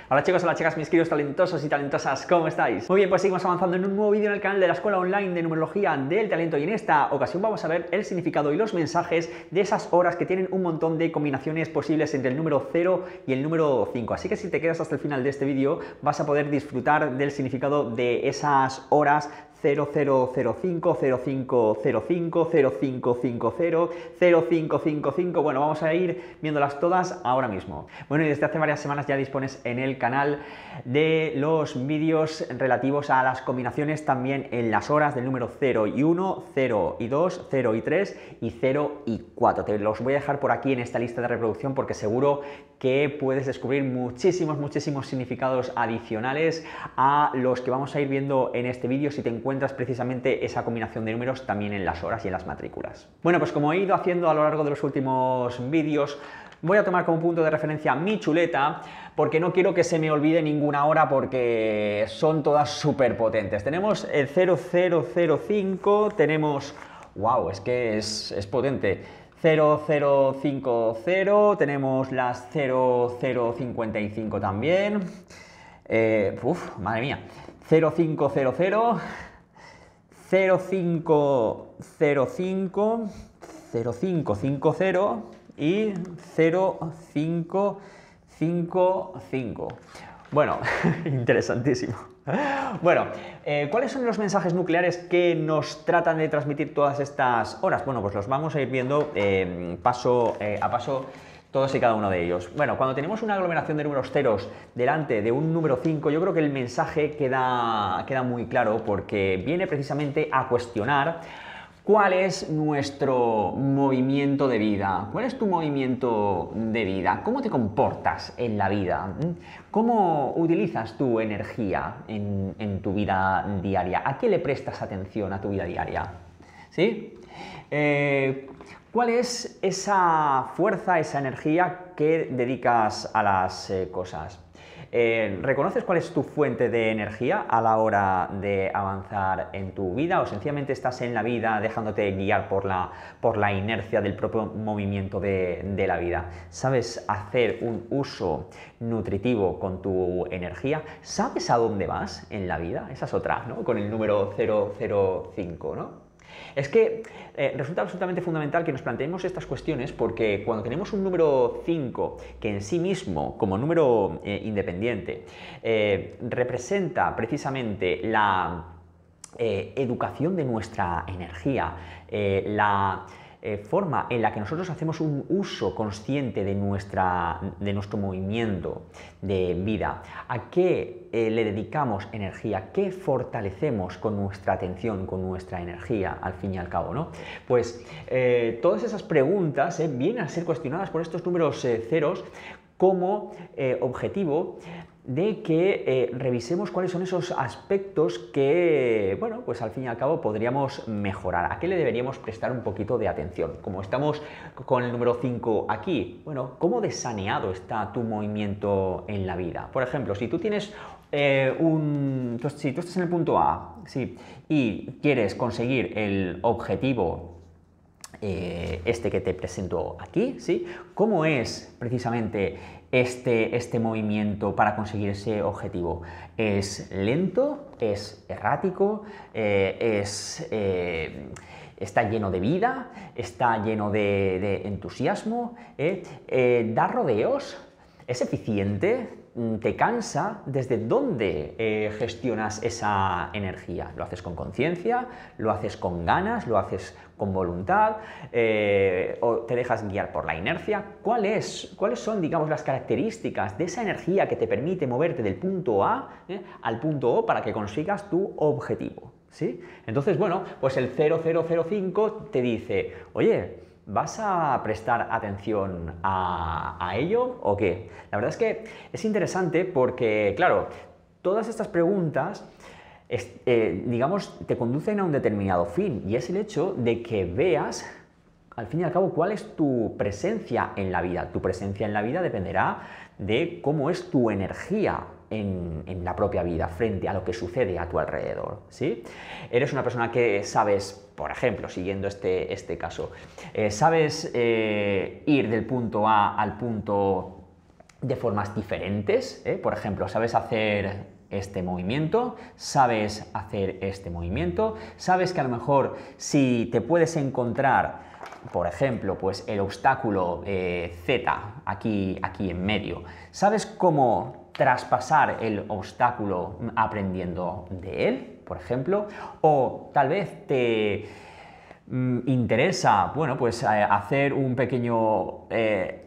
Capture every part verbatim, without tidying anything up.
Hola chicos, hola chicas, mis queridos talentosos y talentosas, ¿cómo estáis? Muy bien, pues seguimos avanzando en un nuevo vídeo en el canal de la Escuela Online de Numerología del Talento, y en esta ocasión vamos a ver el significado y los mensajes de esas horas que tienen un montón de combinaciones posibles entre el número cero y el número cinco. Así que si te quedas hasta el final de este vídeo vas a poder disfrutar del significado de esas horas cero cero cero cinco, cero cinco cero cinco, cero cinco cinco cero, cero cinco cinco cinco. Bueno, vamos a ir viéndolas todas ahora mismo. Bueno, y desde hace varias semanas ya dispones en el canal de los vídeos relativos a las combinaciones también en las horas del número cero y uno, cero y dos, cero y tres y cero y cuatro. Te los voy a dejar por aquí en esta lista de reproducción porque seguro que puedes descubrir muchísimos, muchísimos significados adicionales a los que vamos a ir viendo en este vídeo si te encuentras precisamente esa combinación de números también en las horas y en las matrículas. Bueno, pues como he ido haciendo a lo largo de los últimos vídeos, voy a tomar como punto de referencia mi chuleta porque no quiero que se me olvide ninguna hora porque son todas súper potentes. Tenemos el cero cero cero cinco, tenemos... ¡Wow! Es que es, es potente. cero cero cinco cero, tenemos las cero cero cincuenta y cinco también. Eh, uf, madre mía. cero cinco cero cero, cero cinco cero cinco, cero cinco cinco cero y cero cinco cinco cinco. Bueno, interesantísimo. Bueno, eh, ¿cuáles son los mensajes nucleares que nos tratan de transmitir todas estas horas? Bueno, pues los vamos a ir viendo eh, paso eh, a paso todos y cada uno de ellos. Bueno, cuando tenemos una aglomeración de números ceros delante de un número cinco, yo creo que el mensaje queda, queda muy claro porque viene precisamente a cuestionar ¿cuál es nuestro movimiento de vida? ¿Cuál es tu movimiento de vida? ¿Cómo te comportas en la vida? ¿Cómo utilizas tu energía en, en tu vida diaria? ¿A qué le prestas atención a tu vida diaria? ¿Sí? Eh, ¿Cuál es esa fuerza, esa energía que dedicas a las eh, cosas? Eh, ¿Reconoces cuál es tu fuente de energía a la hora de avanzar en tu vida o sencillamente estás en la vida dejándote guiar por la, por la inercia del propio movimiento de, de la vida? ¿Sabes hacer un uso nutritivo con tu energía? ¿Sabes a dónde vas en la vida? Esa es otra, ¿no? Con el número cero cero cinco, ¿no? Es que eh, resulta absolutamente fundamental que nos planteemos estas cuestiones porque cuando tenemos un número cinco que en sí mismo, como número eh, independiente, eh, representa precisamente la eh, educación de nuestra energía, eh, la... Eh, forma en la que nosotros hacemos un uso consciente de, nuestra, de nuestro movimiento de vida, a qué eh, le dedicamos energía, qué fortalecemos con nuestra atención, con nuestra energía, al fin y al cabo, ¿no? Pues eh, todas esas preguntas eh, vienen a ser cuestionadas por estos números eh, ceros como eh, objetivo de que eh, revisemos cuáles son esos aspectos que, bueno, pues al fin y al cabo podríamos mejorar. ¿A qué le deberíamos prestar un poquito de atención? Como estamos con el número cinco aquí, bueno, ¿cómo de saneado está tu movimiento en la vida? Por ejemplo, si tú tienes eh, un... Entonces, si tú estás en el punto A, sí, y quieres conseguir el objetivo Eh, este que te presento aquí, ¿sí? ¿Cómo es precisamente este, este movimiento para conseguir ese objetivo? ¿Es lento? ¿Es errático? Eh, ¿es, eh, ¿Está lleno de vida? ¿Está lleno de, de entusiasmo? ¿Eh? Eh, ¿Da rodeos? ¿Es eficiente? ¿Te cansa? ¿Desde dónde eh, gestionas esa energía? ¿Lo haces con conciencia? ¿Lo haces con ganas? ¿Lo haces con voluntad? Eh, ¿O te dejas guiar por la inercia? ¿Cuál es, ¿Cuáles son, digamos, las características de esa energía que te permite moverte del punto A eh, al punto O para que consigas tu objetivo? ¿Sí? Entonces, bueno, pues el cero cero cero cinco te dice, oye, ¿vas a prestar atención a, a ello o qué? La verdad es que es interesante porque, claro, todas estas preguntas, es, eh, digamos, te conducen a un determinado fin y es el hecho de que veas, al fin y al cabo, cuál es tu presencia en la vida. Tu presencia en la vida dependerá de cómo es tu energía en, en la propia vida, frente a lo que sucede a tu alrededor, ¿sí? Eres una persona que sabes, por ejemplo, siguiendo este, este caso, eh, sabes eh, ir del punto A al punto de formas diferentes, ¿eh? Por ejemplo, sabes hacer este movimiento, sabes hacer este movimiento, sabes que a lo mejor si te puedes encontrar, por ejemplo, pues el obstáculo eh, Z aquí, aquí en medio, sabes cómo traspasar el obstáculo aprendiendo de él, por ejemplo, o tal vez te mm, interesa, bueno, pues eh, hacer un pequeño, eh,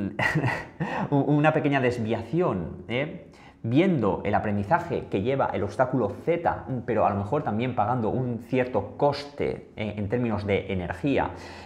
una pequeña desviación, ¿eh? Viendo el aprendizaje que lleva el obstáculo Z, pero a lo mejor también pagando un cierto coste eh, en términos de energía,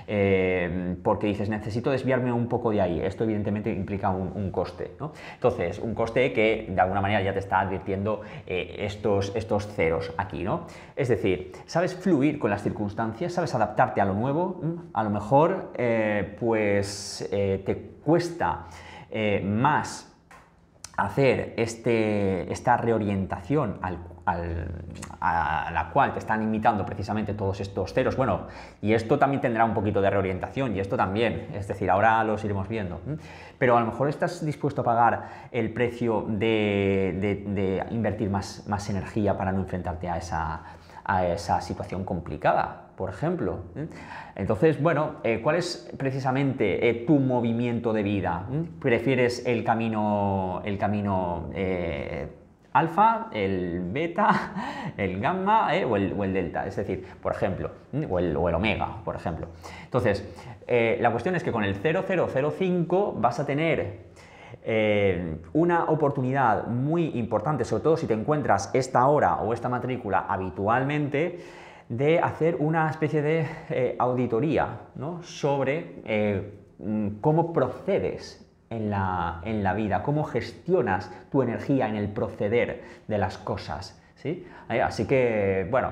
eh, porque dices, necesito desviarme un poco de ahí. Esto evidentemente implica un, un coste, ¿no? Entonces, un coste que de alguna manera ya te está advirtiendo eh, estos, estos ceros aquí, ¿no? Es decir, sabes fluir con las circunstancias, sabes adaptarte a lo nuevo, a lo mejor eh, pues eh, te cuesta eh, más hacer este, esta reorientación al, al, a la cual te están imitando precisamente todos estos ceros. Bueno, y esto también tendrá un poquito de reorientación, y esto también, es decir, ahora los iremos viendo. Pero a lo mejor estás dispuesto a pagar el precio de, de, de invertir más, más energía para no enfrentarte a esa, a esa situación complicada, por ejemplo. Entonces, bueno, eh, ¿cuál es precisamente eh, tu movimiento de vida? ¿Prefieres el camino, el camino eh, alfa, el beta, el gamma eh, o, el, o el delta? Es decir, por ejemplo, o el, o el omega, por ejemplo. Entonces, eh, la cuestión es que con el cero cero cero cinco vas a tener Eh, una oportunidad muy importante, sobre todo si te encuentras esta hora o esta matrícula habitualmente, de hacer una especie de eh, auditoría, ¿no? Sobre eh, cómo procedes en la, en la vida, cómo gestionas tu energía en el proceder de las cosas, ¿sí? Eh, así que, bueno,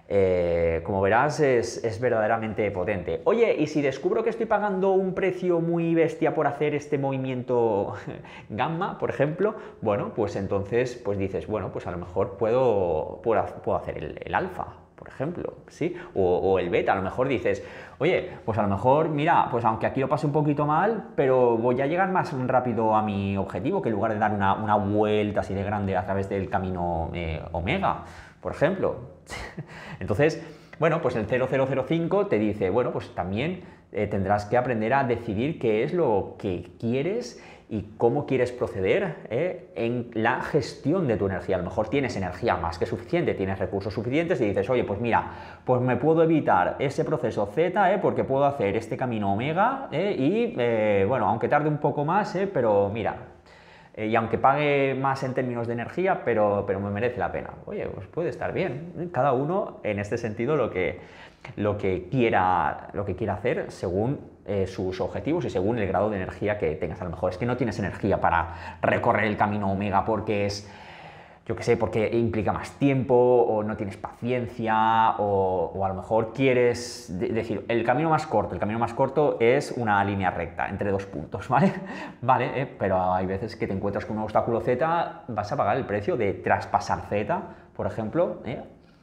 Eh, como verás, es, es verdaderamente potente. Oye, y si descubro que estoy pagando un precio muy bestia por hacer este movimiento gamma, por ejemplo, bueno, pues entonces pues dices, bueno, pues a lo mejor puedo, puedo, puedo hacer el, el alfa, por ejemplo, ¿sí? O, o el beta, a lo mejor dices, oye, pues a lo mejor, mira, pues aunque aquí lo pase un poquito mal, pero voy a llegar más rápido a mi objetivo, que en lugar de dar una, una vuelta así de grande a través del camino eh, omega, por ejemplo. Entonces, bueno, pues el cero cero cero cinco te dice, bueno, pues también eh, tendrás que aprender a decidir qué es lo que quieres y cómo quieres proceder eh, en la gestión de tu energía. A lo mejor tienes energía más que suficiente, tienes recursos suficientes y dices, oye, pues mira, pues me puedo evitar ese proceso Z eh, porque puedo hacer este camino omega eh, y, eh, bueno, aunque tarde un poco más, eh, pero mira, y aunque pague más en términos de energía, pero, pero me merece la pena. Oye, pues puede estar bien. Cada uno, en este sentido, lo que, lo que, quiera, lo que quiera hacer según eh, sus objetivos y según el grado de energía que tengas. A lo mejor es que no tienes energía para recorrer el camino omega porque es, yo qué sé, porque implica más tiempo, o no tienes paciencia, o, o a lo mejor quieres de decir, el camino más corto, el camino más corto es una línea recta entre dos puntos, ¿vale? Vale, eh, pero hay veces que te encuentras con un obstáculo Z, vas a pagar el precio de traspasar Z, por ejemplo, ¿eh?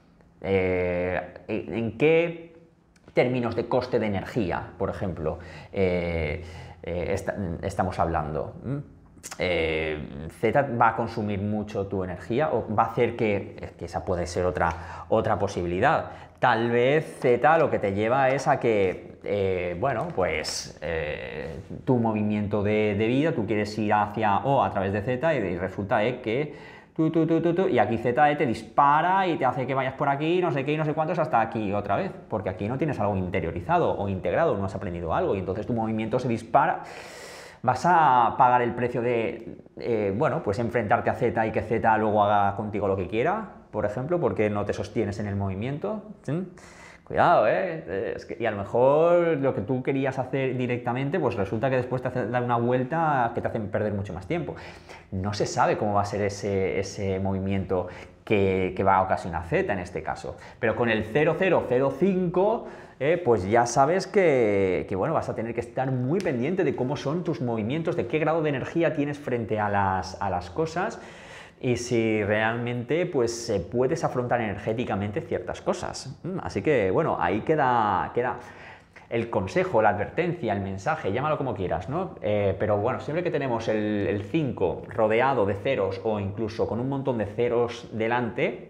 Eh, ¿en qué términos de coste de energía, por ejemplo, eh, eh, est estamos hablando? ¿Mm? Eh, Z va a consumir mucho tu energía o va a hacer que, que esa puede ser otra, otra posibilidad. Tal vez Z lo que te lleva es a que, eh, bueno, pues eh, tu movimiento de, de vida, tú quieres ir hacia O a través de Z y, y resulta eh, que tú, tú, tú, tú, tú, y aquí Z eh, te dispara y te hace que vayas por aquí, no sé qué y no sé cuántos hasta aquí otra vez, porque aquí no tienes algo interiorizado o integrado, no has aprendido algo y entonces tu movimiento se dispara. Vas a pagar el precio de, eh, bueno, pues enfrentarte a Z y que Z luego haga contigo lo que quiera, por ejemplo, porque no te sostienes en el movimiento. ¿Sí? Cuidado, ¿eh? Es que, y a lo mejor lo que tú querías hacer directamente, pues resulta que después te hace dar una vuelta que te hacen perder mucho más tiempo. No se sabe cómo va a ser ese, ese movimiento que, que va a ocasionar Z en este caso. Pero con el cero cero cero cinco, eh, pues ya sabes que, que bueno, vas a tener que estar muy pendiente de cómo son tus movimientos, de qué grado de energía tienes frente a las, a las cosas, y si realmente pues eh, puedes afrontar energéticamente ciertas cosas. Así que bueno, ahí queda, queda el consejo, la advertencia, el mensaje, llámalo como quieras, ¿no? Eh, pero bueno, siempre que tenemos el cinco rodeado de ceros o incluso con un montón de ceros delante,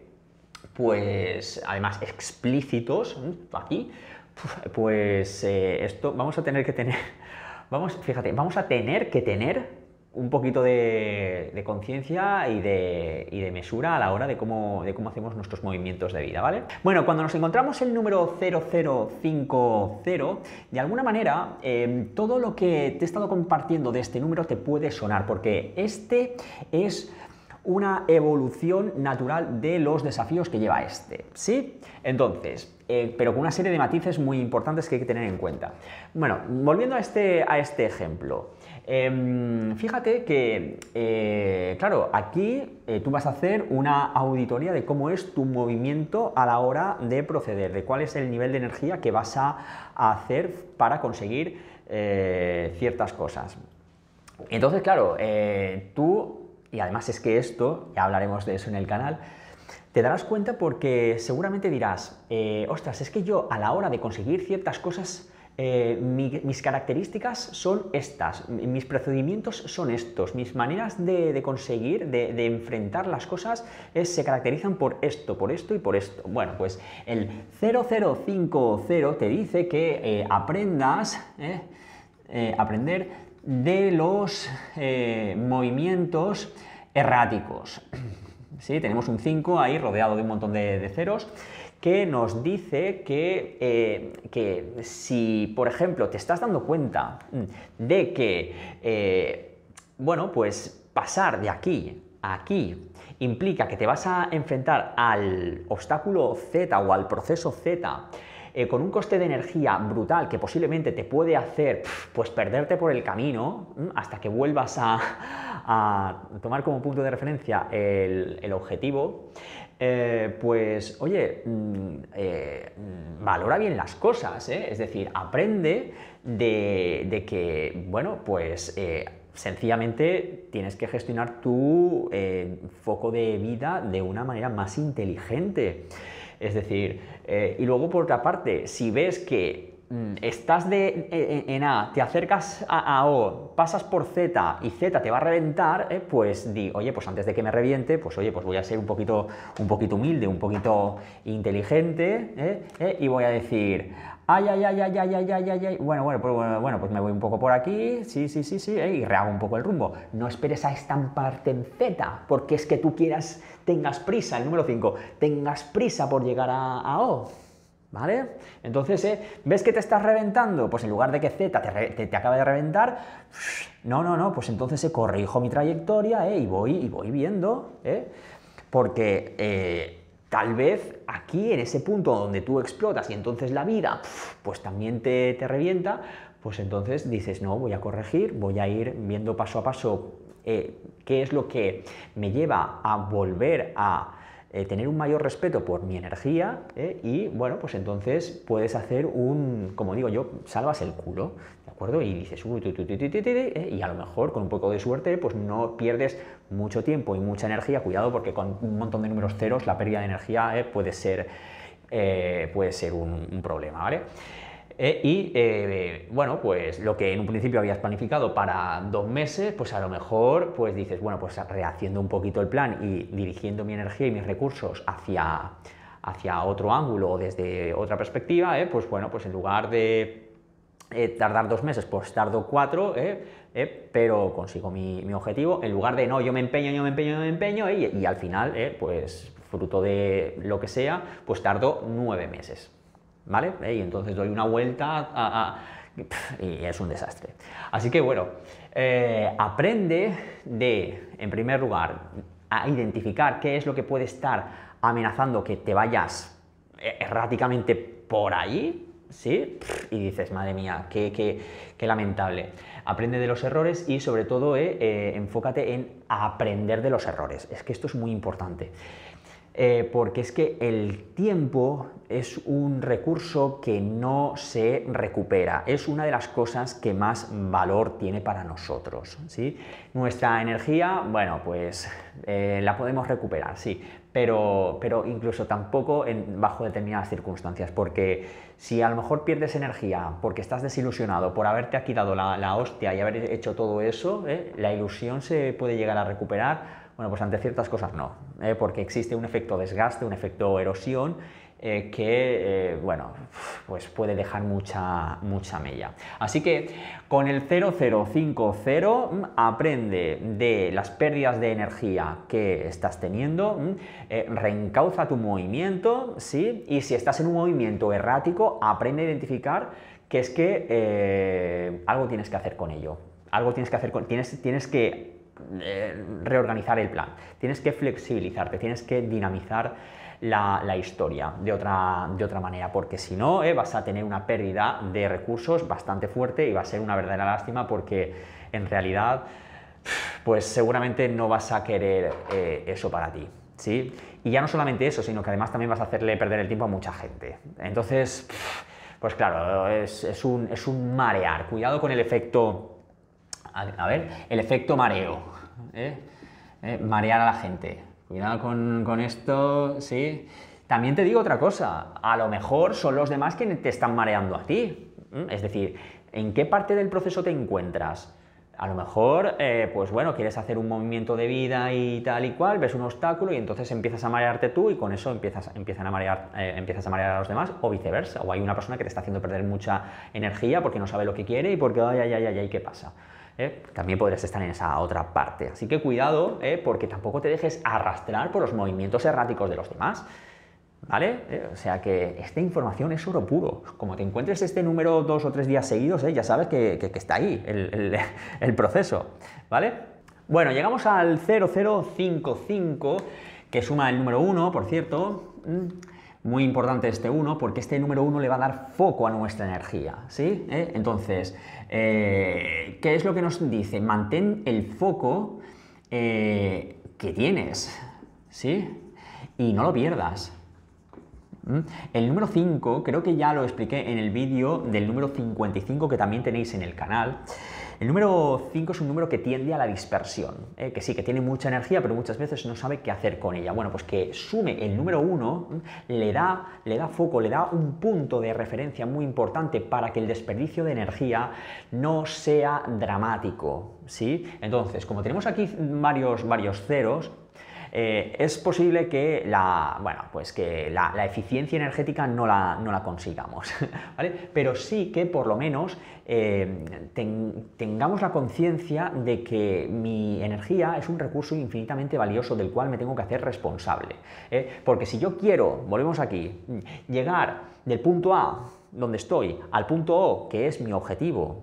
pues además explícitos, aquí, pues eh, esto vamos a tener que tener, vamos, fíjate, vamos a tener que tener un poquito de, de conciencia y de, y de mesura a la hora de cómo, de cómo hacemos nuestros movimientos de vida, ¿vale? Bueno, cuando nos encontramos el número cero cero cinco cero, de alguna manera, eh, todo lo que te he estado compartiendo de este número te puede sonar, porque este es una evolución natural de los desafíos que lleva este, ¿sí? Entonces, eh, pero con una serie de matices muy importantes que hay que tener en cuenta. Bueno, volviendo a este, a este ejemplo, eh, fíjate que, eh, claro, aquí eh, tú vas a hacer una auditoría de cómo es tu movimiento a la hora de proceder, de cuál es el nivel de energía que vas a, a hacer para conseguir eh, ciertas cosas. Entonces, claro, eh, tú... Y además es que esto, ya hablaremos de eso en el canal, te darás cuenta porque seguramente dirás, eh, ostras, es que yo a la hora de conseguir ciertas cosas, eh, mi, mis características son estas, mis procedimientos son estos, mis maneras de, de conseguir, de, de enfrentar las cosas es, se caracterizan por esto, por esto y por esto. Bueno, pues el cero cero cinco cero te dice que eh, aprendas, eh, eh, aprender de los eh, movimientos erráticos. ¿Sí? Tenemos un cinco ahí rodeado de un montón de, de ceros que nos dice que, eh, que si, por ejemplo, te estás dando cuenta de que, eh, bueno, pues pasar de aquí a aquí implica que te vas a enfrentar al obstáculo Z o al proceso Z Eh, con un coste de energía brutal que posiblemente te puede hacer pues perderte por el camino hasta que vuelvas a, a tomar como punto de referencia el, el objetivo, eh, pues oye, eh, valora bien las cosas, ¿eh? Es decir, aprende de, de que, bueno, pues... Eh, sencillamente tienes que gestionar tu eh, foco de vida de una manera más inteligente. Es decir, eh, y luego por otra parte, si ves que mm, estás de, en, en A, te acercas a, a O, pasas por Z y Z te va a reventar, eh, pues di, oye, pues antes de que me reviente, pues oye, pues voy a ser un poquito, un poquito humilde, un poquito inteligente, eh, eh, y voy a decir, ay, ay, ay, ay, ay, ay, ay, ay, ay, bueno, bueno, pues, bueno, pues me voy un poco por aquí, sí, sí, sí, sí, eh, y rehago un poco el rumbo. No esperes a estamparte en Z, porque es que tú quieras, tengas prisa, el número cinco, tengas prisa por llegar a, a O, ¿vale? Entonces, eh, ¿ves que te estás reventando? Pues en lugar de que Z te, re, te, te acabe de reventar, no, no, no, pues entonces eh, corrijo mi trayectoria, eh, y voy, y voy viendo, eh, porque... Eh, Tal vez aquí, en ese punto donde tú explotas y entonces la vida pues también te, te revienta, pues entonces dices, no, voy a corregir, voy a ir viendo paso a paso eh, qué es lo que me lleva a volver a eh, tener un mayor respeto por mi energía eh, y, bueno, pues entonces puedes hacer un, como digo yo, salvas el culo, ¿de acuerdo? Y dices, uy, tu, tu, tu, tu, tu, tu, eh, y a lo mejor con un poco de suerte pues no pierdes mucho tiempo y mucha energía. Cuidado, porque con un montón de números ceros la pérdida de energía eh, puede ser, eh, puede ser un, un problema, ¿vale? Eh, y eh, bueno, pues lo que en un principio habías planificado para dos meses, pues a lo mejor pues dices, bueno, pues rehaciendo un poquito el plan y dirigiendo mi energía y mis recursos hacia, hacia otro ángulo o desde otra perspectiva, eh, pues bueno, pues en lugar de Eh, tardar dos meses, pues tardo cuatro, eh, eh, pero consigo mi, mi objetivo, en lugar de no, yo me empeño, yo me empeño, yo me empeño, eh, y, y al final, eh, pues fruto de lo que sea, pues tardo nueve meses, ¿vale? Eh, y entonces doy una vuelta a, a, y es un desastre. Así que bueno, eh, aprende de, en primer lugar, a identificar qué es lo que puede estar amenazando que te vayas erráticamente por ahí, ¿sí? Y dices, madre mía, qué, qué, qué lamentable. Aprende de los errores y sobre todo eh, eh, enfócate en aprender de los errores. Es que esto es muy importante. Eh, porque es que el tiempo es un recurso que no se recupera, es una de las cosas que más valor tiene para nosotros, ¿sí? Nuestra energía, bueno, pues eh, la podemos recuperar, sí, pero, pero incluso tampoco en, bajo determinadas circunstancias, porque si a lo mejor pierdes energía porque estás desilusionado por haberte aquí dado la, la hostia y haber hecho todo eso, ¿eh? La ilusión se puede llegar a recuperar. Bueno, pues ante ciertas cosas no, ¿eh? Porque existe un efecto desgaste, un efecto erosión, eh, que, eh, bueno, pues puede dejar mucha, mucha mella. Así que con el cero cero cinco cero aprende de las pérdidas de energía que estás teniendo, eh, reencauza tu movimiento, ¿sí? Y si estás en un movimiento errático, aprende a identificar que es que eh, algo tienes que hacer con ello, algo tienes que hacer con, tienes, tienes que eh, reorganizar el plan, tienes que flexibilizarte, tienes que dinamizar La, la historia de otra, de otra manera, porque si no eh, vas a tener una pérdida de recursos bastante fuerte y va a ser una verdadera lástima, porque en realidad pues seguramente no vas a querer eh, eso para ti, ¿sí? Y ya no solamente eso, sino que además también vas a hacerle perder el tiempo a mucha gente. Entonces, pues claro, es, es, un, es un marear. Cuidado con el efecto, a, a ver, el efecto mareo, ¿eh? Eh, marear a la gente. Cuidado con, con esto, ¿sí? También te digo otra cosa, a lo mejor son los demás quienes te están mareando a ti. Es decir, ¿en qué parte del proceso te encuentras? A lo mejor, eh, pues bueno, quieres hacer un movimiento de vida y tal y cual, ves un obstáculo y entonces empiezas a marearte tú y con eso empiezas, empiezan a marear, eh, empiezas a marear a los demás, o viceversa. O hay una persona que te está haciendo perder mucha energía porque no sabe lo que quiere y porque, ay, ay, ay, ay, ay, ¿qué pasa? ¿Eh? También podrías estar en esa otra parte. Así que cuidado, ¿eh? Porque tampoco te dejes arrastrar por los movimientos erráticos de los demás, ¿vale? ¿Eh? O sea que esta información es oro puro. Como te encuentres este número dos o tres días seguidos, ¿eh? Ya sabes que, que, que está ahí el, el, el proceso, ¿vale? Bueno, llegamos al cero cero cinco cinco, que suma el número uno, por cierto. Muy importante este uno, porque este número uno le va a dar foco a nuestra energía, ¿sí? ¿Eh? Entonces, eh, ¿qué es lo que nos dice? Mantén el foco eh, que tienes, ¿sí? Y no lo pierdas. ¿Mm? El número cinco, creo que ya lo expliqué en el vídeo del número cincuenta y cinco que también tenéis en el canal. El número cinco es un número que tiende a la dispersión, ¿eh? Que sí, que tiene mucha energía, pero muchas veces no sabe qué hacer con ella. Bueno, pues que sume el número uno le da, le da foco, le da un punto de referencia muy importante para que el desperdicio de energía no sea dramático, ¿sí? Entonces, como tenemos aquí varios, varios ceros, Eh, es posible que la, bueno, pues que la, la eficiencia energética no la, no la consigamos, ¿vale? Pero sí que por lo menos eh, ten, tengamos la conciencia de que mi energía es un recurso infinitamente valioso del cual me tengo que hacer responsable, ¿eh? Porque si yo quiero, volvemos aquí, llegar del punto A donde estoy, al punto O, que es mi objetivo,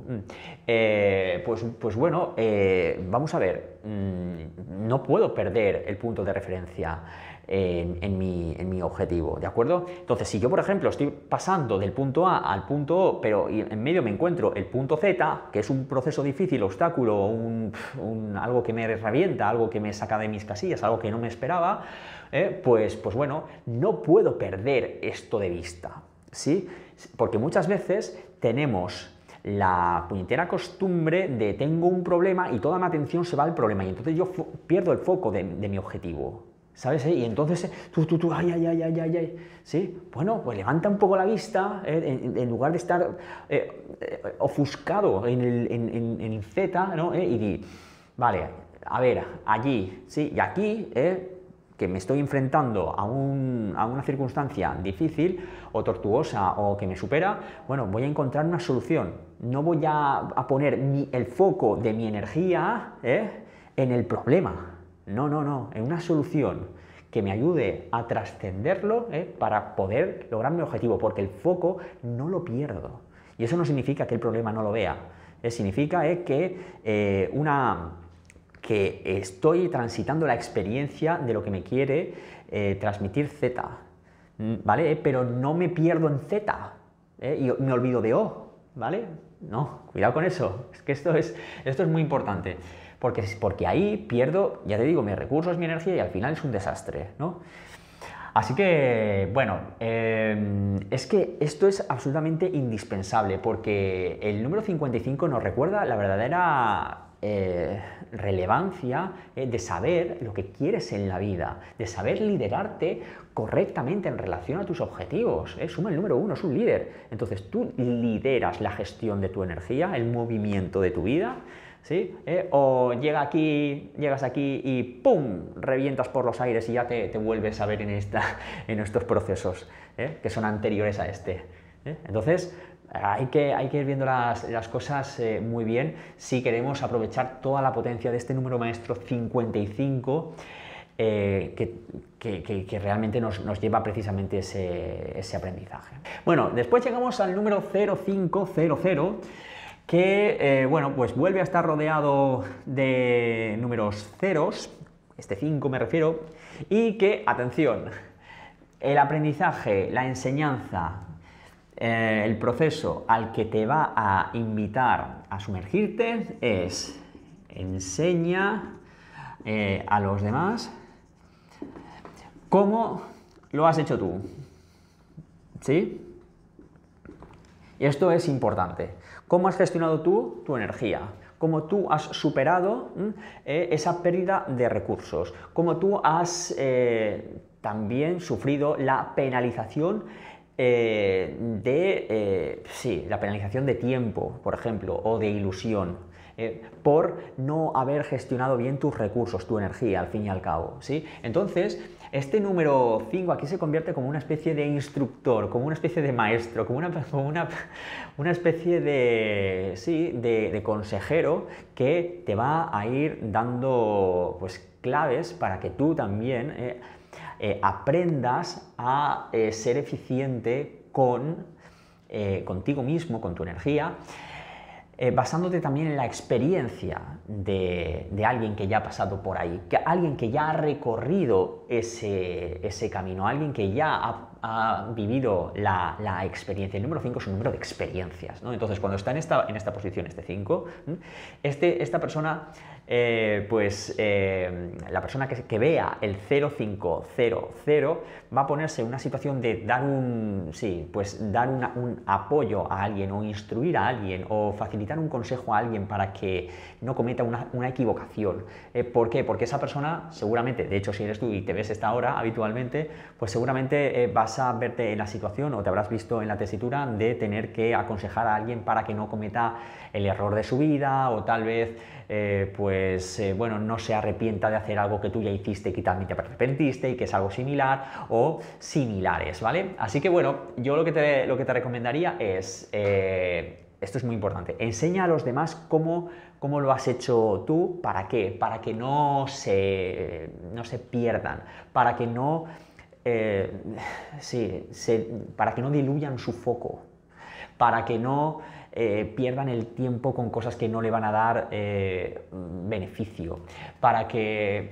eh, pues, pues bueno, eh, vamos a ver, mmm, no puedo perder el punto de referencia en, en, mi, en mi objetivo, ¿de acuerdo? Entonces, si yo, por ejemplo, estoy pasando del punto A al punto O, pero en medio me encuentro el punto Z, que es un proceso difícil, obstáculo, un, un, algo que me revienta, algo que me saca de mis casillas, algo que no me esperaba, eh, pues, pues bueno, no puedo perder esto de vista, ¿sí? Porque muchas veces tenemos la puñetera costumbre de tengo un problema y toda mi atención se va al problema y entonces yo pierdo el foco de, de mi objetivo, ¿sabes? Y entonces tú, tú, tú, ay, ay, ay, ay, ay, ay, ¿sí? Bueno, pues levanta un poco la vista, eh, en, en lugar de estar eh, eh, ofuscado en el, en, en, en el Z, ¿no? Eh, y di, vale, a ver, allí, ¿sí? Y aquí, ¿eh? Que me estoy enfrentando a, un, a una circunstancia difícil o tortuosa o que me supera, bueno, voy a encontrar una solución. No voy a, a poner mi, el foco de mi energía ¿eh? en el problema. No, no, no, en una solución que me ayude a trascenderlo ¿eh? para poder lograr mi objetivo, porque el foco no lo pierdo. Y eso no significa que el problema no lo vea. ¿eh? Significa ¿eh? que eh, una... que estoy transitando la experiencia de lo que me quiere eh, transmitir Z, ¿vale? Pero no me pierdo en Z ¿eh? Y me olvido de O, ¿vale? No, cuidado con eso, es que esto es, esto es muy importante, porque, porque ahí pierdo, ya te digo, mis recursos, mi energía y al final es un desastre, ¿no? Así que, bueno, eh, es que esto es absolutamente indispensable porque el número cincuenta y cinco nos recuerda la verdadera eh, relevancia eh, de saber lo que quieres en la vida, de saber liderarte correctamente en relación a tus objetivos. ¿eh? Suma el número uno, es un líder. Entonces tú lideras la gestión de tu energía, el movimiento de tu vida, ¿sí? ¿Eh? O llega aquí, llegas aquí y ¡pum!, revientas por los aires y ya te, te vuelves a ver en, esta, en estos procesos ¿eh? que son anteriores a este. ¿eh? Entonces, hay que, hay que ir viendo las, las cosas eh, muy bien si queremos aprovechar toda la potencia de este número maestro cincuenta y cinco, eh, que, que, que, que realmente nos, nos lleva precisamente ese, ese aprendizaje. Bueno, después llegamos al número cero cinco cero cero, que eh, bueno, pues vuelve a estar rodeado de números ceros, este cinco me refiero, y que, atención, el aprendizaje, la enseñanza, eh, el proceso al que te va a invitar a sumergirte es: enseña eh, a los demás cómo lo has hecho tú, ¿sí? Y esto es importante. ¿Cómo has gestionado tú tu energía? ¿Cómo tú has superado eh, esa pérdida de recursos? ¿Cómo tú has eh, también sufrido la penalización eh, de, eh, sí, la penalización de tiempo, por ejemplo, o de ilusión? Eh, por no haber gestionado bien tus recursos, tu energía, al fin y al cabo, ¿sí? Entonces, este número cinco aquí se convierte como una especie de instructor, como una especie de maestro, como una, como una, una especie de, sí, de, de consejero que te va a ir dando pues, claves para que tú también eh, eh, aprendas a eh, ser eficiente con, eh, contigo mismo, con tu energía, Eh, basándote también en la experiencia de, de alguien que ya ha pasado por ahí, que alguien que ya ha recorrido ese, ese camino, alguien que ya ha, ha vivido la, la experiencia. El número cinco es un número de experiencias, ¿no? Entonces, cuando está en esta, en esta posición, este cinco, este, esta persona, eh, pues eh, la persona que, que vea el cero cinco cero cero va a ponerse en una situación de dar un, sí, pues dar una, un apoyo a alguien, o instruir a alguien, o facilitar un consejo a alguien para que no cometa una, una equivocación. Eh, ¿Por qué? Porque esa persona seguramente, de hecho si eres tú y te ves esta hora habitualmente, pues seguramente eh, vas a verte en la situación, o te habrás visto en la tesitura de tener que aconsejar a alguien para que no cometa el error de su vida, o tal vez eh, pues eh, bueno, no se arrepienta de hacer algo que tú ya hiciste y que también te arrepentiste y que es algo similar, o similares, ¿vale? Así que bueno, yo lo que te, lo que te recomendaría es eh, esto es muy importante: enseña a los demás cómo, cómo lo has hecho tú. ¿Para qué? Para que no se, no se pierdan, para que no, eh, sí, se, para que no diluyan su foco, para que no eh, pierdan el tiempo con cosas que no le van a dar eh, beneficio, para que...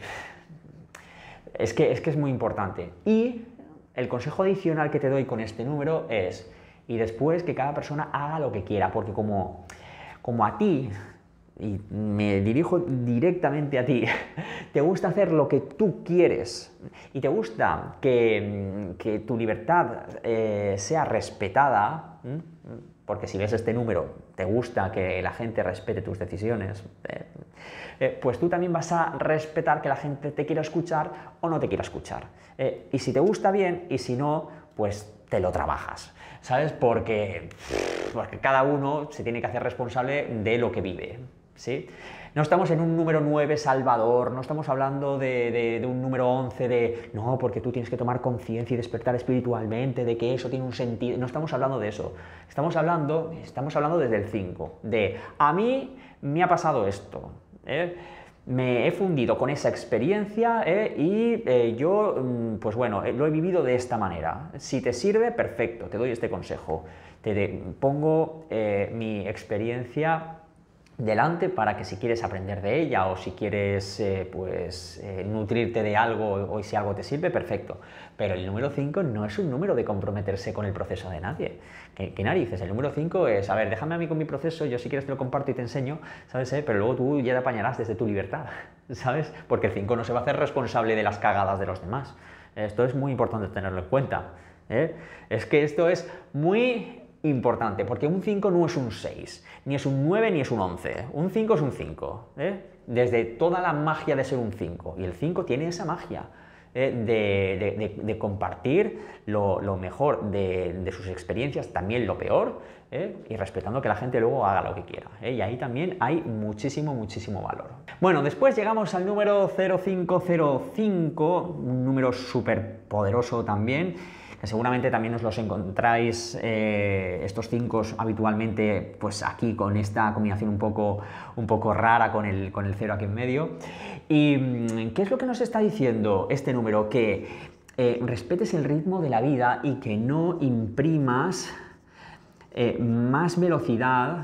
Es que, es que es muy importante. Y el consejo adicional que te doy con este número es: y después que cada persona haga lo que quiera, porque como, como a ti, y me dirijo directamente a ti, te gusta hacer lo que tú quieres y te gusta que, que tu libertad eh, sea respetada, ¿m? Porque si ves este número, te gusta que la gente respete tus decisiones, eh, eh, pues tú también vas a respetar que la gente te quiera escuchar o no te quiera escuchar. Eh, y si te gusta, bien, y si no, pues te lo trabajas, ¿sabes? Porque, porque cada uno se tiene que hacer responsable de lo que vive, ¿sí? No estamos en un número nueve salvador, no estamos hablando de, de, de un número once de no, porque tú tienes que tomar conciencia y despertar espiritualmente, de que eso tiene un sentido. No estamos hablando de eso. Estamos hablando, estamos hablando desde el cinco, de a mí me ha pasado esto, ¿eh? Me he fundido con esa experiencia eh, y eh, yo, pues bueno, eh, lo he vivido de esta manera. Si te sirve, perfecto, te doy este consejo. Te de, pongo eh, mi experiencia delante para que si quieres aprender de ella, o si quieres eh, pues eh, nutrirte de algo, o si algo te sirve, perfecto. Pero el número cinco no es un número de comprometerse con el proceso de nadie. ¿Qué, qué narices? El número cinco es, a ver, déjame a mí con mi proceso, yo si quieres te lo comparto y te enseño, ¿sabes? Eh? Pero luego tú ya te apañarás desde tu libertad, ¿sabes? Porque el cinco no se va a hacer responsable de las cagadas de los demás. Esto es muy importante tenerlo en cuenta, ¿eh? Es que esto es muy importante, porque un cinco no es un seis, ni es un nueve, ni es un once. Un cinco es un cinco, ¿eh? Desde toda la magia de ser un cinco. Y el cinco tiene esa magia. Eh, de, de, de, de compartir lo, lo mejor de, de sus experiencias, también lo peor, eh, y respetando que la gente luego haga lo que quiera. Eh, y ahí también hay muchísimo, muchísimo valor. Bueno, después llegamos al número cero cinco cero cinco, un número súper poderoso también, que seguramente también os los encontráis, eh, estos cinco habitualmente, pues aquí con esta combinación un poco, un poco rara con el, con el cero aquí en medio. ¿Y qué es lo que nos está diciendo este número? Que eh, respetes el ritmo de la vida y que no imprimas eh, más velocidad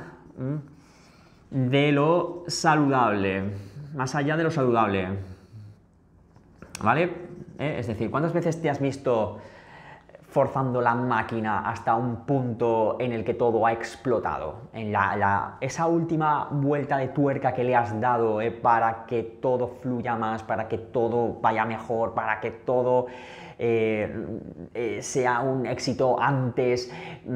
¿m? de lo saludable, más allá de lo saludable, ¿vale? ¿Eh? Es decir, ¿cuántas veces te has visto forzando la máquina hasta un punto en el que todo ha explotado? En la, la, esa última vuelta de tuerca que le has dado eh, para que todo fluya más, para que todo vaya mejor, para que todo eh, eh, sea un éxito antes.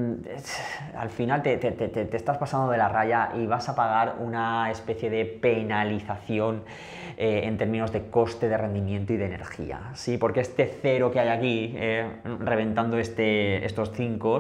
Al final te, te, te, te estás pasando de la raya y vas a pagar una especie de penalización Eh, en términos de coste de rendimiento y de energía, ¿sí? Porque este cero que hay aquí, eh, reventando este, estos cinco,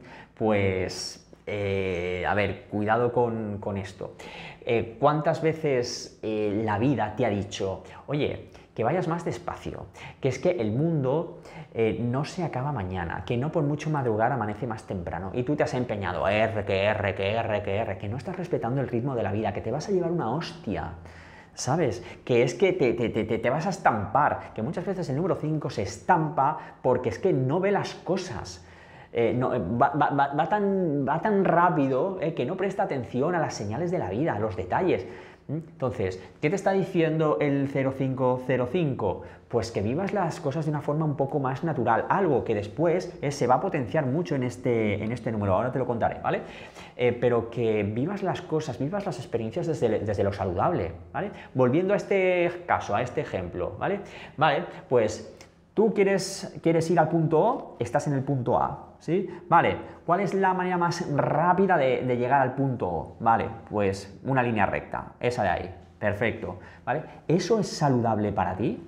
pues, eh, a ver, cuidado con, con esto. Eh, ¿Cuántas veces eh, la vida te ha dicho, oye, que vayas más despacio, que es que el mundo eh, no se acaba mañana, que no por mucho madrugar amanece más temprano, y tú te has empeñado, R, que R, que R, que R, que no estás respetando el ritmo de la vida, que te vas a llevar una hostia, ¿sabes? Que es que te, te, te, te vas a estampar, que muchas veces el número cinco se estampa porque es que no ve las cosas. Eh, no, va, va, va, tan, va tan rápido eh, que no presta atención a las señales de la vida, a los detalles. Entonces, ¿qué te está diciendo el cero cinco cero cinco? Pues que vivas las cosas de una forma un poco más natural, algo que después eh, se va a potenciar mucho en este, en este número, ahora te lo contaré, ¿vale? Eh, pero que vivas las cosas, vivas las experiencias desde, desde lo saludable, ¿vale? Volviendo a este caso, a este ejemplo, ¿vale? Vale, pues tú quieres, quieres ir al punto O, estás en el punto A, ¿sí? Vale, ¿cuál es la manera más rápida de, de llegar al punto O? Vale, pues una línea recta, esa de ahí, perfecto, ¿vale? ¿Eso es saludable para ti?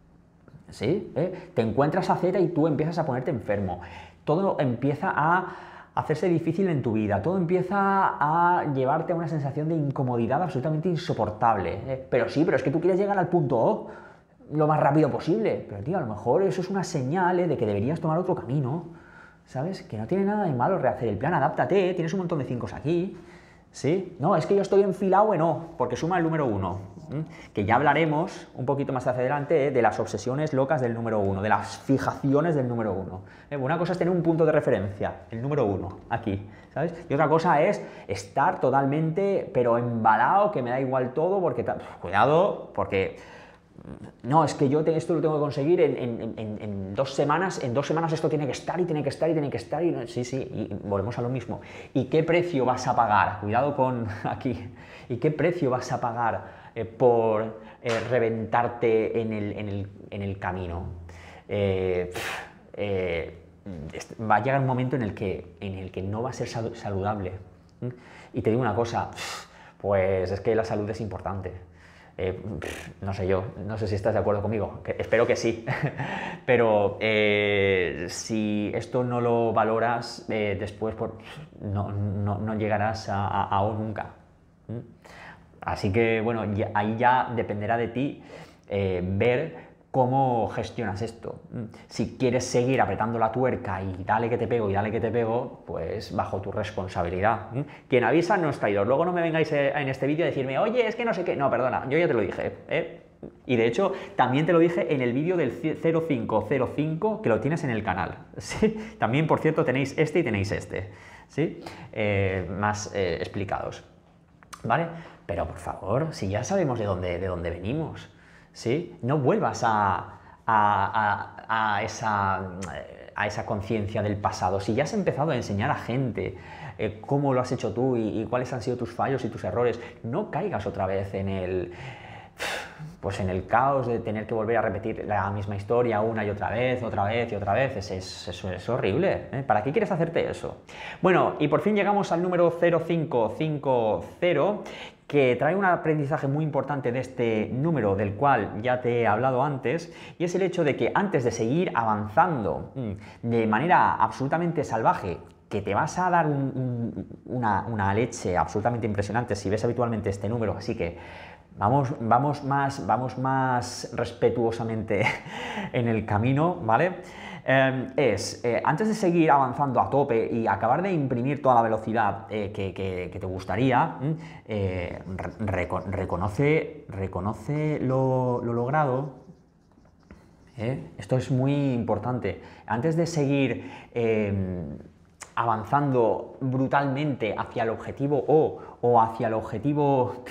¿Sí? ¿Eh? Te encuentras a Z y tú empiezas a ponerte enfermo, todo empieza a hacerse difícil en tu vida, todo empieza a llevarte a una sensación de incomodidad absolutamente insoportable, ¿eh? Pero sí, pero es que tú quieres llegar al punto O lo más rápido posible, pero tío, a lo mejor eso es una señal ¿eh? de que deberías tomar otro camino, ¿sabes? Que no tiene nada de malo rehacer el plan, adáptate, tienes un montón de cinco aquí, ¿sí? No, es que yo estoy enfilado en O, porque suma el número uno, ¿eh? Que ya hablaremos un poquito más hacia adelante ¿eh? de las obsesiones locas del número uno, de las fijaciones del número uno. ¿eh? Una cosa es tener un punto de referencia, el número uno, aquí, ¿sabes? Y otra cosa es estar totalmente, pero embalado, que me da igual todo, porque, cuidado, porque no, es que yo te, esto lo tengo que conseguir en, en, en, en dos semanas, en dos semanas esto tiene que estar y tiene que estar y tiene que estar y sí, sí, y volvemos a lo mismo. ¿Y qué precio vas a pagar? Cuidado con aquí. ¿Y qué precio vas a pagar eh, por eh, reventarte en el, en el, en el camino? Eh, eh, va a llegar un momento en el que, en el que no va a ser saludable. Y te digo una cosa, pues es que la salud es importante. Eh, no sé yo, no sé si estás de acuerdo conmigo, que espero que sí, pero eh, si esto no lo valoras, eh, después por, no, no, no llegarás a, a, a O nunca. ¿Mm? Así que bueno, ya, ahí ya dependerá de ti eh, ver cómo gestionas esto. Si quieres seguir apretando la tuerca y dale que te pego y dale que te pego, pues bajo tu responsabilidad. Quien avisa no es traidor. Luego no me vengáis en este vídeo a decirme, oye, es que no sé qué. No, perdona, yo ya te lo dije, ¿eh? Y de hecho, también te lo dije en el vídeo del cero cinco cero cinco, que lo tienes en el canal, ¿sí? También, por cierto, tenéis este y tenéis este, ¿sí? Eh, más eh, explicados, ¿vale? Pero, por favor, si ya sabemos de dónde, de dónde venimos, ¿sí? No vuelvas a, a, a, a esa, a esa conciencia del pasado. Si ya has empezado a enseñar a gente eh, cómo lo has hecho tú y, y cuáles han sido tus fallos y tus errores, no caigas otra vez en el, pues en el caos de tener que volver a repetir la misma historia una y otra vez, otra vez y otra vez, es, es, es, es horrible, ¿eh? ¿Para qué quieres hacerte eso? Bueno, y por fin llegamos al número cero cinco cinco cero, que trae un aprendizaje muy importante de este número, del cual ya te he hablado antes, y es el hecho de que antes de seguir avanzando de manera absolutamente salvaje, que te vas a dar un, un, una, una leche absolutamente impresionante si ves habitualmente este número, así que Vamos, vamos, más, vamos más respetuosamente en el camino, ¿vale? Eh, es, eh, antes de seguir avanzando a tope y acabar de imprimir toda la velocidad eh, que, que, que te gustaría, eh, reco reconoce, reconoce lo, lo logrado. ¿eh? Esto es muy importante. Antes de seguir eh, avanzando brutalmente hacia el objetivo O o hacia el objetivo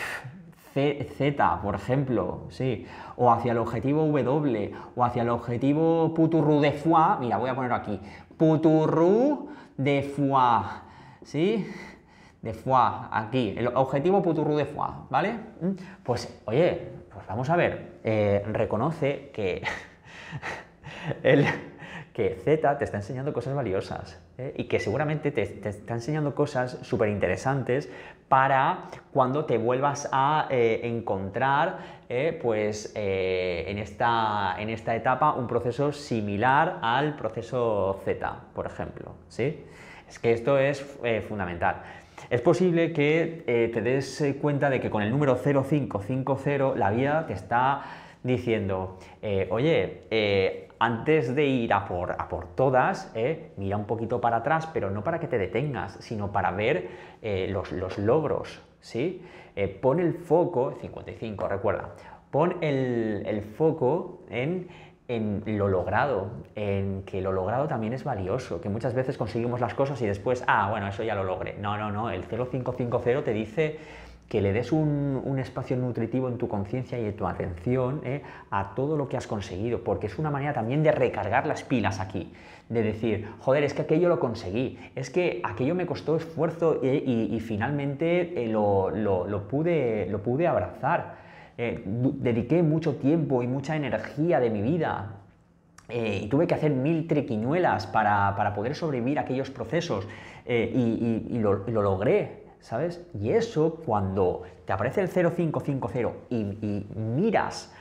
Z, por ejemplo, sí, o hacia el objetivo W, o hacia el objetivo puturru de foie, mira, voy a ponerlo aquí, puturru de foie, ¿sí? De foie, aquí, el objetivo puturru de foie, ¿vale? Pues, oye, pues vamos a ver, eh, reconoce que el... que Z te está enseñando cosas valiosas ¿eh? y que seguramente te, te está enseñando cosas súper interesantes para cuando te vuelvas a eh, encontrar eh, pues, eh, en, esta, en esta etapa un proceso similar al proceso Z, por ejemplo. ¿sí? Es que esto es eh, fundamental. Es posible que eh, te des cuenta de que con el número cero cinco cinco cero la vida te está diciendo, eh, oye, eh, antes de ir a por, a por todas, eh, mira un poquito para atrás, pero no para que te detengas, sino para ver eh, los, los logros, ¿sí? Eh, pon el foco, cincuenta y cinco, recuerda, pon el, el foco en, en lo logrado, en que lo logrado también es valioso, que muchas veces conseguimos las cosas y después, ah, bueno, eso ya lo logré. No, no, no, el cero cinco cinco cero te dice que le des un, un espacio nutritivo en tu conciencia y en tu atención eh, a todo lo que has conseguido, porque es una manera también de recargar las pilas aquí, de decir, joder, es que aquello lo conseguí, es que aquello me costó esfuerzo eh, y, y finalmente eh, lo, lo, lo, pude, lo pude abrazar, eh, dediqué mucho tiempo y mucha energía de mi vida eh, y tuve que hacer mil triquiñuelas para, para poder sobrevivir a aquellos procesos eh, y, y, y, lo, y lo logré. ¿Sabes? Y eso, cuando te aparece el cero cinco cinco cero y, y miras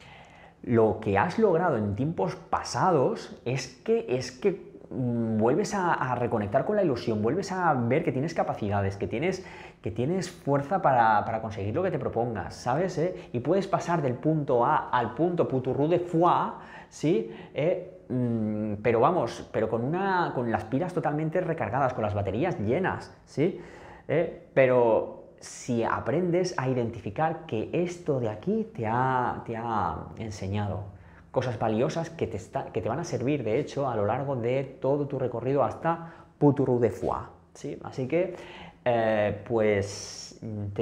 lo que has logrado en tiempos pasados, es que, es que mmm, vuelves a, a reconectar con la ilusión, vuelves a ver que tienes capacidades, que tienes, que tienes fuerza para, para conseguir lo que te propongas, ¿sabes? ¿Eh? Y puedes pasar del punto A al punto puturru de foie, ¿sí? ¿Eh? Mm, pero vamos, pero con, una, con las pilas totalmente recargadas, con las baterías llenas, ¿sí? ¿Eh? Pero si aprendes a identificar que esto de aquí te ha, te ha enseñado cosas valiosas que te, está, que te van a servir, de hecho, a lo largo de todo tu recorrido hasta puturru de foie, ¿sí? Así que, eh, pues,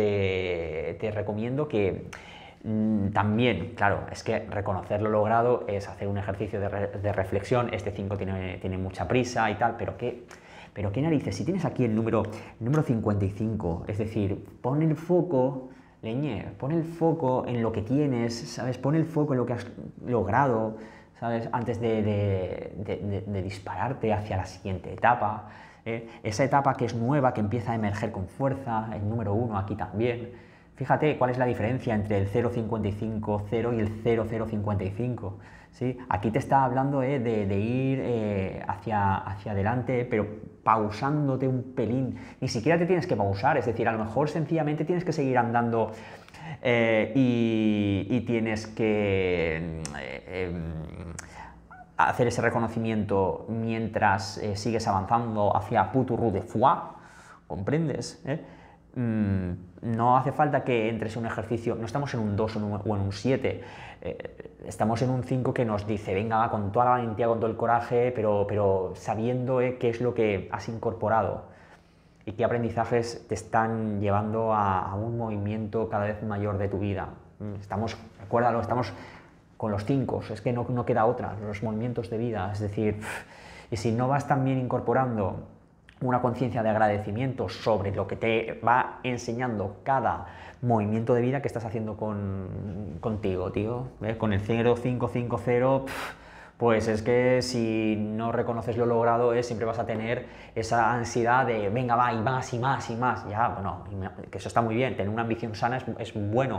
te, te recomiendo que mm, también, claro, es que reconocer lo logrado es hacer un ejercicio de, re, de reflexión. Este cinco tiene, tiene mucha prisa y tal, pero que... Pero qué narices, si tienes aquí el número, el número cincuenta y cinco, es decir, pon el foco, leñe, pon el foco en lo que tienes, ¿sabes? Pon el foco en lo que has logrado, ¿sabes? Antes de, de, de, de, de dispararte hacia la siguiente etapa, ¿eh? Esa etapa que es nueva, que empieza a emerger con fuerza, el número uno aquí también. Fíjate cuál es la diferencia entre el cero cincuenta y cinco cero y el cero cero cincuenta y cinco. ¿Sí? Aquí te está hablando eh, de, de ir eh, hacia, hacia adelante, pero pausándote un pelín. Ni siquiera te tienes que pausar, es decir, a lo mejor sencillamente tienes que seguir andando eh, y, y tienes que eh, eh, hacer ese reconocimiento mientras eh, sigues avanzando hacia puturru de foie, ¿comprendes? ¿Eh? Mm, no hace falta que entres en un ejercicio, no estamos en un dos o en un siete, eh, estamos en un cinco que nos dice, venga, va, con toda la valentía, con todo el coraje, pero, pero sabiendo eh, qué es lo que has incorporado y qué aprendizajes te están llevando a, a un movimiento cada vez mayor de tu vida. Estamos, recuérdalo, estamos con los cinco, es que no, no queda otra, los movimientos de vida, es decir, y si no vas también incorporando una conciencia de agradecimiento sobre lo que te va enseñando cada movimiento de vida que estás haciendo con, contigo, tío. ¿Ves? Con el cero cinco cinco cero, pues es que si no reconoces lo logrado, eh, siempre vas a tener esa ansiedad de venga, va, y más, y más, y más. Ya, bueno, que eso está muy bien, tener una ambición sana es, es bueno,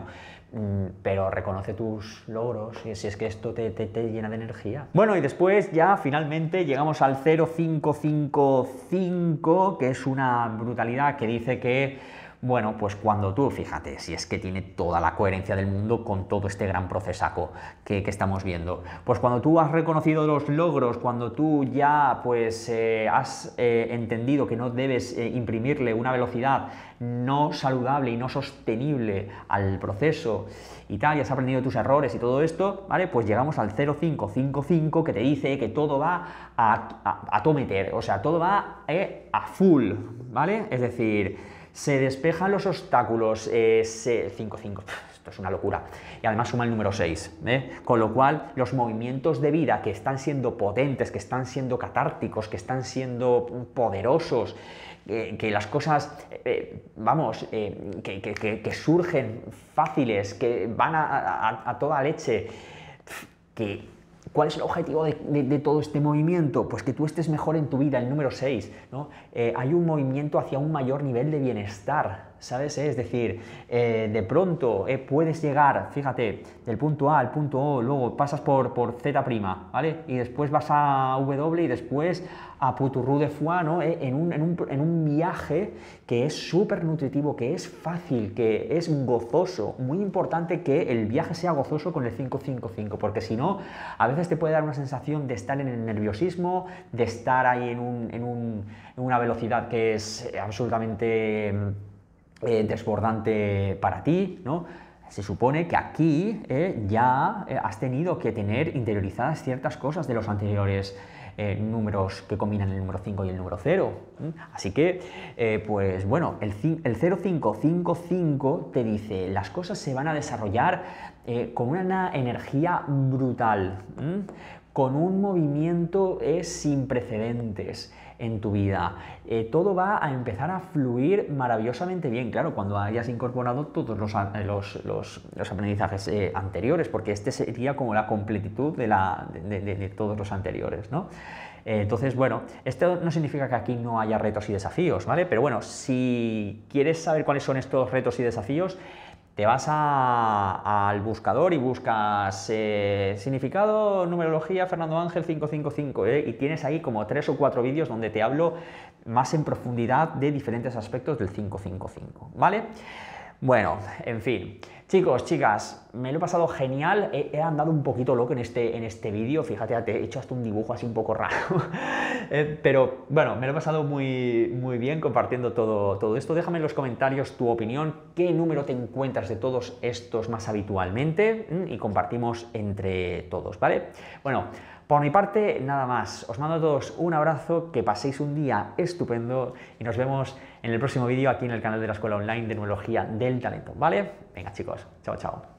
pero reconoce tus logros, y si es que esto te, te, te llena de energía. Bueno, y después ya finalmente llegamos al cero cinco cinco cinco, que es una brutalidad que dice que, bueno, pues cuando tú, fíjate, si es que tiene toda la coherencia del mundo con todo este gran procesaco que, que estamos viendo, pues cuando tú has reconocido los logros, cuando tú ya pues eh, has eh, entendido que no debes eh, imprimirle una velocidad no saludable y no sostenible al proceso y tal, y has aprendido tus errores y todo esto, ¿vale? Pues llegamos al cero cinco cinco cinco, que te dice que todo va a, a, a todo meter, o sea, todo va eh, a full, ¿vale? Es decir, se despejan los obstáculos, eh, cinco cinco, esto es una locura, y además suma el número seis, ¿eh? Con lo cual los movimientos de vida que están siendo potentes, que están siendo catárticos, que están siendo poderosos, eh, que las cosas, eh, vamos, eh, que, que, que, que surgen fáciles, que van a, a, a toda leche, que... ¿Cuál es el objetivo de, de, de todo este movimiento? Pues que tú estés mejor en tu vida, el número seis, ¿no? Eh, hay un movimiento hacia un mayor nivel de bienestar, ¿sabes? Eh, es decir, eh, de pronto eh, puedes llegar, fíjate, del punto A al punto O, luego pasas por, por Z', ¿vale? Y después vas a W y después a Puturru de Foix, ¿no? Eh, en, un, en, un, en un viaje que es súper nutritivo, que es fácil, que es gozoso. Muy importante que el viaje sea gozoso con el cinco cinco cinco, porque si no, a veces te puede dar una sensación de estar en el nerviosismo, de estar ahí en, un, en, un, en una velocidad que es absolutamente eh, desbordante para ti, ¿no? Se supone que aquí eh, ya eh, has tenido que tener interiorizadas ciertas cosas de los anteriores eh, números que combinan el número cinco y el número cero. ¿Mm? Así que, eh, pues bueno, el, el cero cinco cinco cinco te dice las cosas se van a desarrollar eh, con una energía brutal, ¿Mm? con un movimiento eh, sin precedentes en tu vida. Eh, todo va a empezar a fluir maravillosamente bien, claro, cuando hayas incorporado todos los, los, los, los aprendizajes eh, anteriores, porque este sería como la completitud de, la, de, de, de todos los anteriores, ¿no? Eh, entonces, bueno, esto no significa que aquí no haya retos y desafíos, ¿vale? Pero bueno, si quieres saber cuáles son estos retos y desafíos, te vas a, al buscador y buscas eh, significado, numerología, Fernando Ángel cinco cinco cinco, ¿eh? Y tienes ahí como tres o cuatro vídeos donde te hablo más en profundidad de diferentes aspectos del cinco cinco cinco, ¿vale? Bueno, en fin, chicos, chicas, me lo he pasado genial, he, he andado un poquito loco en este, en este vídeo, fíjate, te he hecho hasta un dibujo así un poco raro, eh, pero bueno, me lo he pasado muy, muy bien compartiendo todo, todo esto. Déjame en los comentarios tu opinión, qué número te encuentras de todos estos más habitualmente y compartimos entre todos, ¿vale? Bueno, por mi parte, nada más. Os mando a todos un abrazo, que paséis un día estupendo y nos vemos en el próximo vídeo aquí en el canal de la Escuela Online de Numerología del Talento, ¿vale? Venga, chicos, chao, chao.